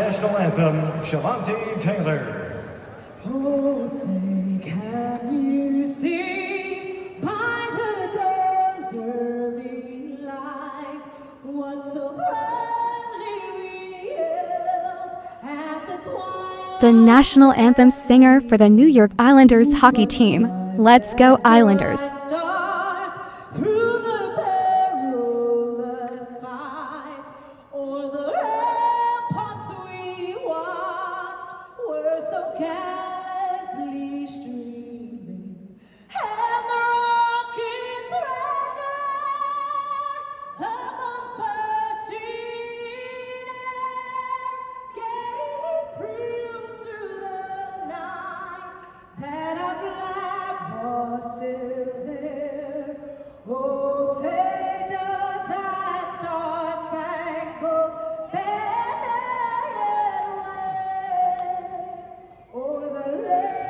national anthem, Sholanty Taylor. Oh, say, can you see by the dawn's early light what so proudly we hailed at the twilight? The national anthem singer for the New York Islanders hockey team. Let's go Islanders! Stars through the perilous fight, o'er the ramparts we watched were so gallantly streaming, and the rockets' red glare, the bombs proceeded, gave proof through the night that our flag was still there. Oh, say does that star-spangled banner yet wave o'er the land?